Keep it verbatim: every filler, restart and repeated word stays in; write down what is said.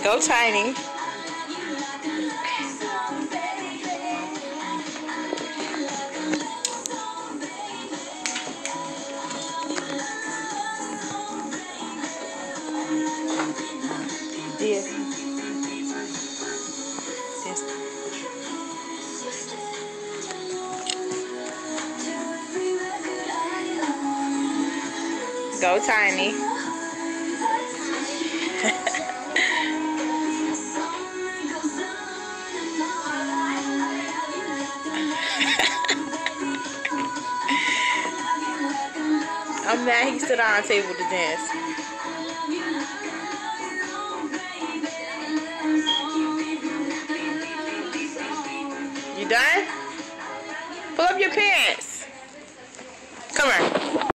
Go Tiny. This. This. Go Tiny. I'm mad he stood on the table to dance. You done? Pull up your pants.